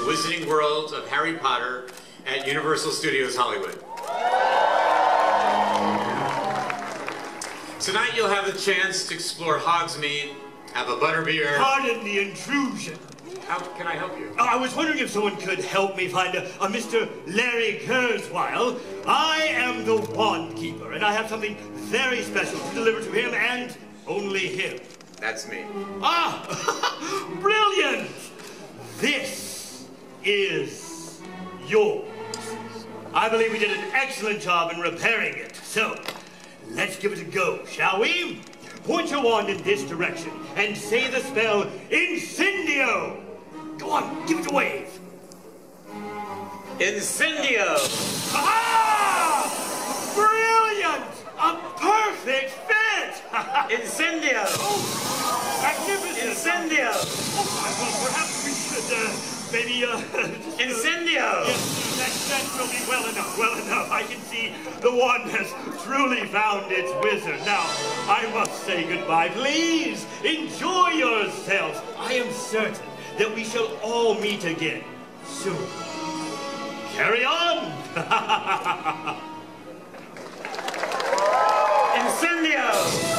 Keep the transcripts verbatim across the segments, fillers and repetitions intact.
Wizarding World of Harry Potter at Universal Studios Hollywood. Tonight you'll have the chance to explore Hogsmeade, have a butterbeer. Pardon the intrusion. How can I help you? Oh, I was wondering if someone could help me find a, a Mister Larry Kurzweil. I am the Wand Keeper, and I have something very special to deliver to him and only him. That's me. Ah! Brilliant! This is yours. I believe we did an excellent job in repairing it. So, let's give it a go, shall we? Point your wand in this direction and say the spell Incendio. Go on, give it a wave. Incendio! Ah! Brilliant! A perfect fit! Incendio! Oh, magnificent! Incendio! Oh, well, perhaps we should, uh, maybe, uh... just, Incendio! Uh, yes, that, that will be well enough, well enough. I can see the wand has truly found its wizard. Now, I must say goodbye. Please, enjoy yourselves. I am certain that we shall all meet again soon. Carry on! Incendio!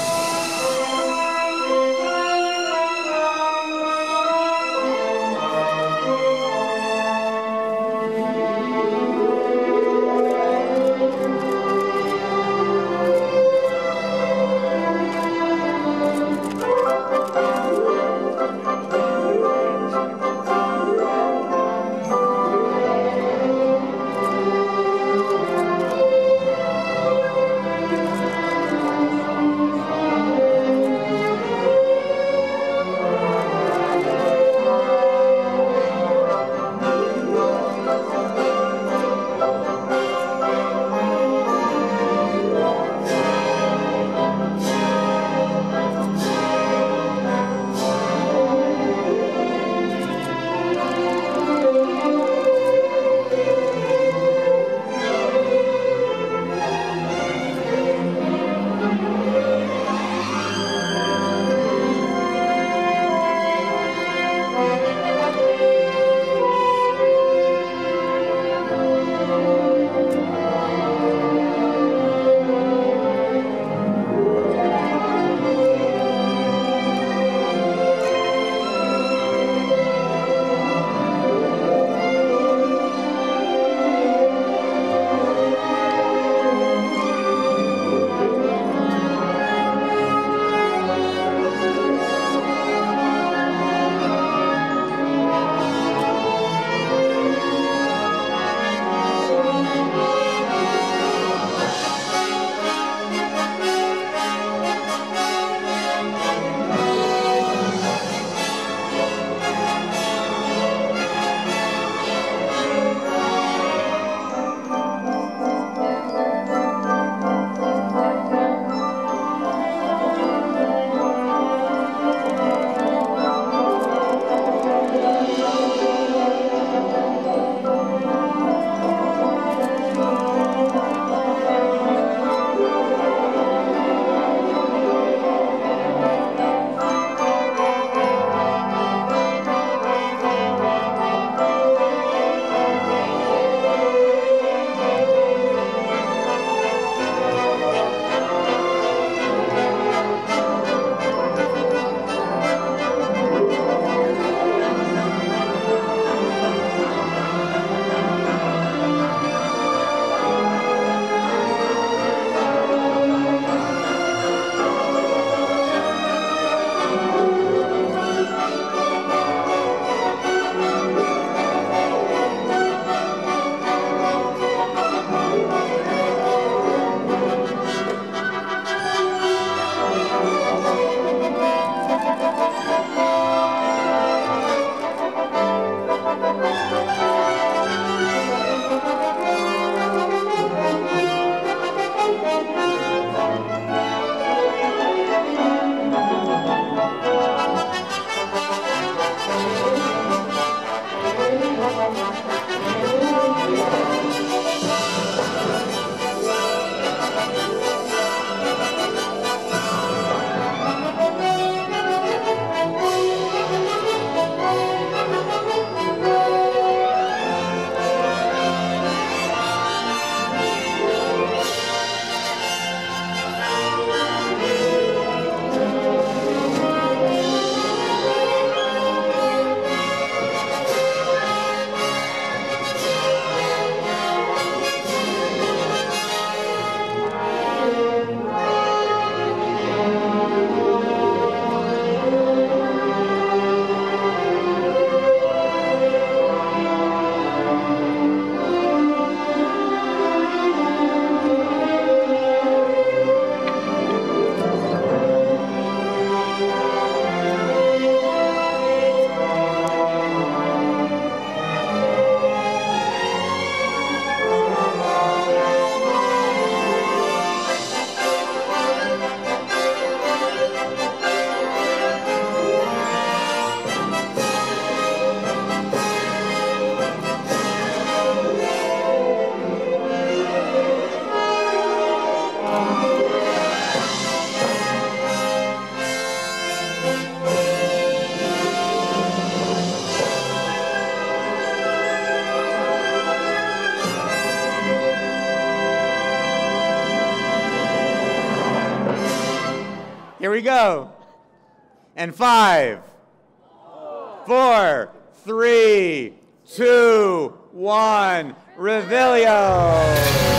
we go. And five, four, three, two, one, Revelio.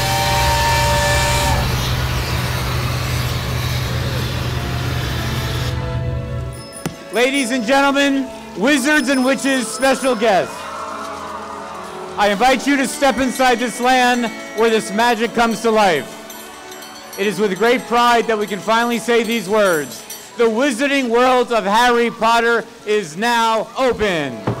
Ladies and gentlemen, wizards and witches, special guests, I invite you to step inside this land where this magic comes to life. It is with great pride that we can finally say these words. The wizarding world of Harry Potter is now open.